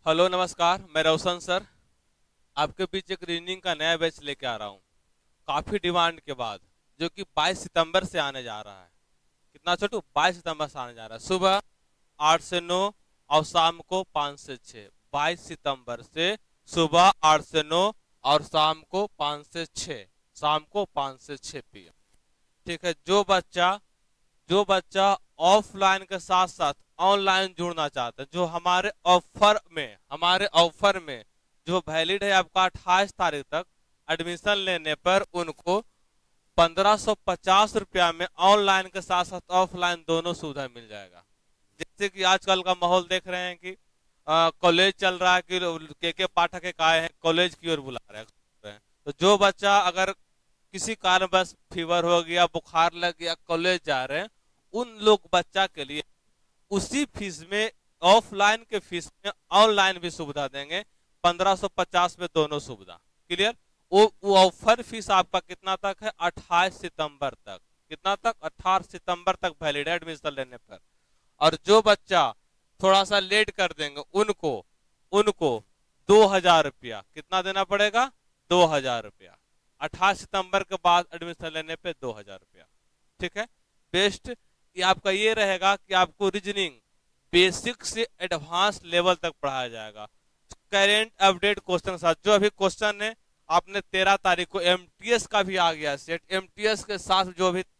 Hello नमस्कार, मैं रोशन sir आपके बीच एक रीजनिंग का नया बैच लेके आ रहा हूँ। काफ़ी डिमांड के बाद, जो कि 22 सितंबर से आने जा रहा है। कितना छोटू? 22 सितंबर से आने जा रहा है। सुबह 8 से 9 और शाम को 5 से 6। 22 सितंबर से सुबह 8 से 9 और शाम को 5 से 6। शाम को 5 से 6 PM। ठीक है। जो बच्चा ऑफलाइन के साथ साथ ऑनलाइन जुड़ना चाहते हैं, जो हमारे ऑफर में जो वैलिड है आपका 28 तारीख तक, एडमिशन लेने पर उनको 1550 रुपया में ऑनलाइन के साथ साथ ऑफलाइन दोनों सुविधा मिल जाएगा। जैसे कि आजकल का माहौल देख रहे हैं कि कॉलेज चल रहा है कि के पाठक एक आए हैं, कॉलेज की ओर बुला रहे हैं। तो जो बच्चा अगर किसी कारणवश फीवर हो गया, बुखार लग गया, कॉलेज जा रहे हैं, उन लोग बच्चा के लिए उसी फीस में, ऑफलाइन के फीस में ऑनलाइन भी सुविधा देंगे। 1550 में दोनों सुविधा। क्लियर? वो ऑफर फीस आपका कितना तक है? 28 सितंबर तक। कितना तक? 18 सितंबर तक वैलिड है एडमिशन लेने पर। और जो बच्चा थोड़ा सा लेट कर देंगे उनको उनको 2000 रुपया कितना देना पड़ेगा? 2000 रुपया। 28 सितंबर के बाद एडमिशन लेने पे 2000 रुपया। ठीक है। बेस्ट ये आपका ये रहेगा कि आपको रीजनिंग बेसिक से एडवांस लेवल तक पढ़ाया जाएगा, करेंट अपडेट क्वेश्चन के साथ। जो अभी क्वेश्चन है आपने 13 तारीख को एमटीएस का भी आ गया सेट, एमटीएस के साथ जो अभी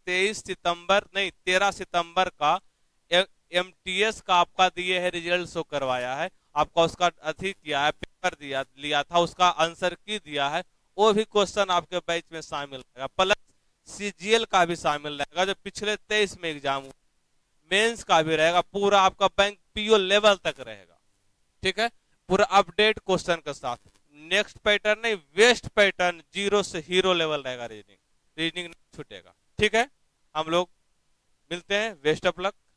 13 सितंबर का एमटीएस का आपका दिए है, रिजल्ट शो करवाया है आपका, उसका अथी किया है, पेपर दिया लिया था, उसका आंसर की दिया है, वो भी क्वेश्चन आपके बैच में शामिल रहेगा। प्लस सीजीएल का भी शामिल रहेगा, जो पिछले 23 में एग्जाम हुआ, मेंस का भी रहेगा, पूरा आपका बैंक पीओ लेवल तक रहेगा। ठीक है। पूरा अपडेट क्वेश्चन के साथ। नेक्स्ट पैटर्न नहीं, वेस्ट पैटर्न, जीरो से हीरो लेवल रहेगा। रीजनिंग नहीं छूटेगा। ठीक है। हम लोग मिलते हैं। Best of luck.